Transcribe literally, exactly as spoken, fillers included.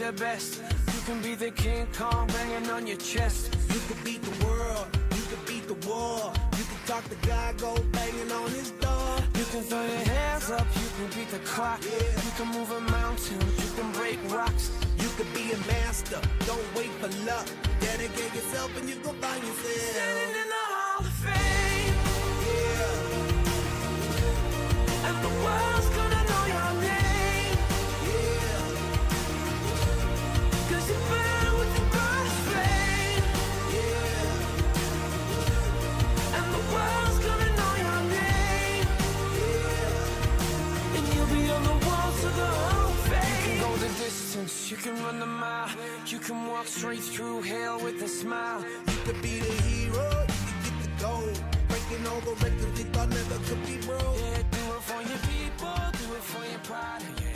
the best. You can be the King Kong banging on your chest. You can beat the world, you can beat the war. You can talk to God, go banging on his door. You can throw your hands up, you can beat the clock. Yeah. You can move a mountain, you can break rocks. You can be a master, don't wait for luck. Dedicate yourself and you gon' find yourself Standing in the Hall of Fame. Yeah. And the world's gonna know your name. Yeah. Cause you burn with the brightest flame. Yeah. And the world's gonna know your name. Yeah. And you'll be on the walls of the Hall of Fame. You can go the distance, you can run the mile. You can walk straight through hell with a smile. You could be the hero, you can get the gold. Breaking all the records they thought never could be broke. Yeah, do it for your people, do it for your pride.